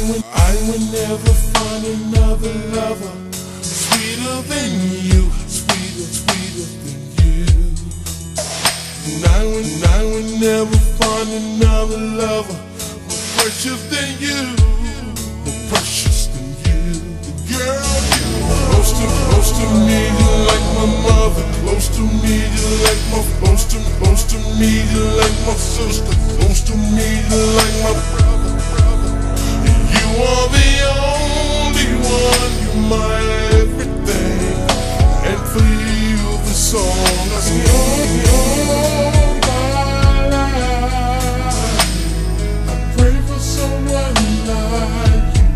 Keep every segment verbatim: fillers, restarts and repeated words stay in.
I would never find another lover sweeter than you, sweeter, sweeter than you. And I would, and I would never find another lover more precious than you, more precious than you. Girl, you are close to, close to me, you're like my mother. Close to me, you're like my, close to, close to me, you're like my sister. Close to me, you're like my brother, brother. You are the only one, you're my everything. And for you, the song I sing. All my life, I pray for someone like you.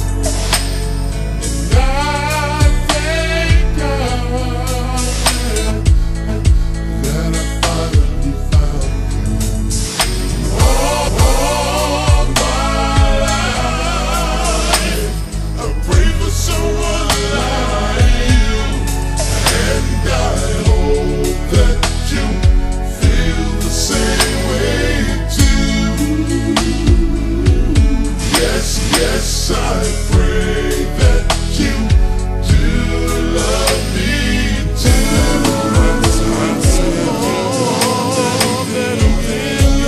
And I thank God that I finally found you. All, all my life, I pray for someone like you. And I hope that you feel the same way too. Yes, yes, I pray that you do love me too. I'm so that I'm in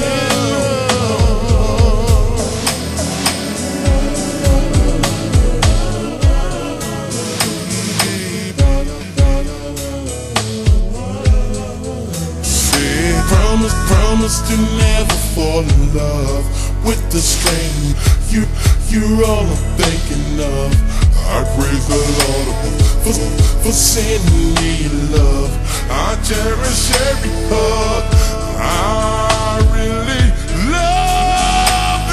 love. Say, promise, promise to never fall in love with the stranger. You, you're all I'm thinking of. I praise the Lord for, for sending me love. I cherish every hug. I really love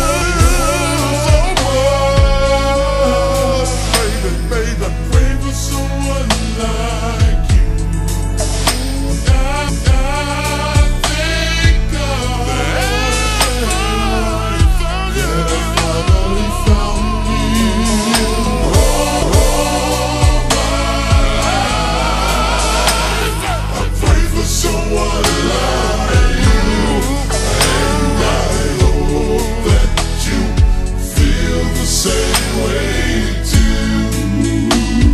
you so much. Baby, baby, I pray for someone like you. I, I thank God that I finally found you. All my life, I pray for someone like you. And I hope that you feel the same way too.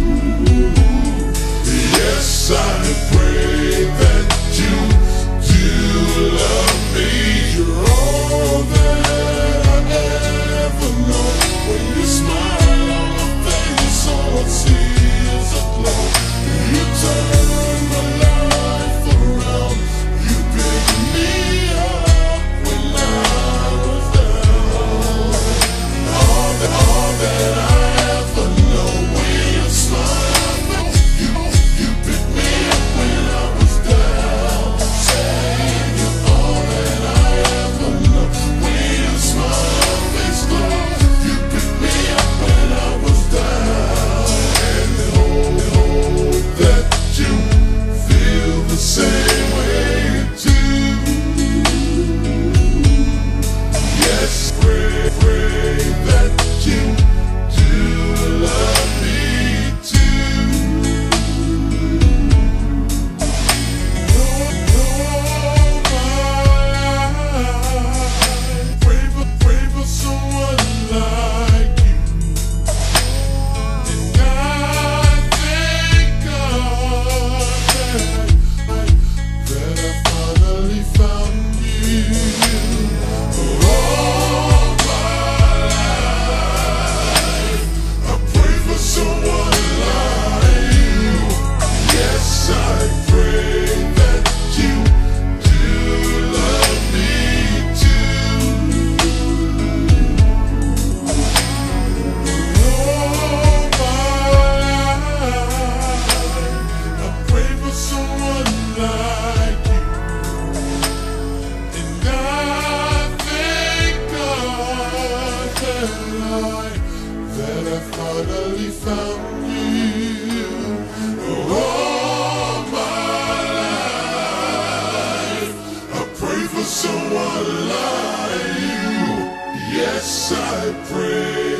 Yes, I pray that you do love me. You're all that I ever know. When you smile on my face, all I see is a glow. You turn my life around. You pick me up when I was down. All that, all that I ever know. When you smile, you, you pick me up when I was down. Saying you're all that I ever know. When you smile, face glow. You pick me up when I was down. And hope, hope that you feel the same way too. Yes, pray, pray that you do love me too. All my life, pray for, pray for someone like you. And I thank God that, that I finally found you. All my life, I pray for someone like you. Yes, I pray that you do love me too. All my life, I pray for someone like you. And I thank God that I, that I finally found you. All my life, I pray for someone like you. Yes, I pray